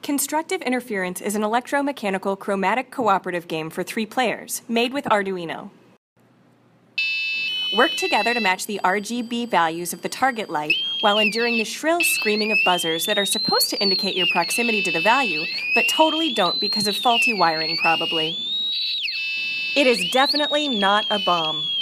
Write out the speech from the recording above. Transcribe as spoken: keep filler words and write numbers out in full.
Constructive Interference is an electromechanical chromatic cooperative game for three players, made with Arduino. Work together to match the R G B values of the target light while enduring the shrill screaming of buzzers that are supposed to indicate your proximity to the value, but totally don't because of faulty wiring probably. It is definitely not a bomb.